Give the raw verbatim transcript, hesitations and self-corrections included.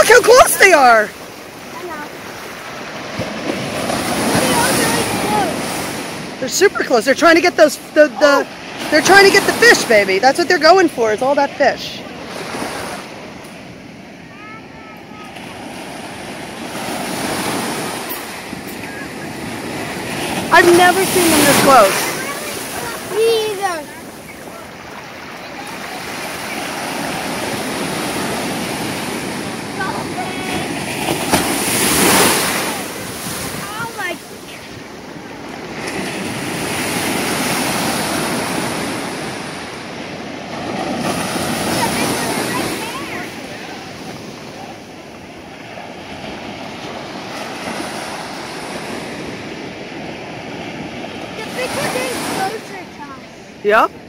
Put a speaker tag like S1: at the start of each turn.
S1: Look how close they are.
S2: I know. They are really close.
S1: They're super close. They're trying to get those, the, the, oh. They're trying to get the fish, baby. That's what they're going for. It's all that fish. I've never seen them this close.
S2: Me either. Oh my. The fish are getting closer to us.
S1: Yep.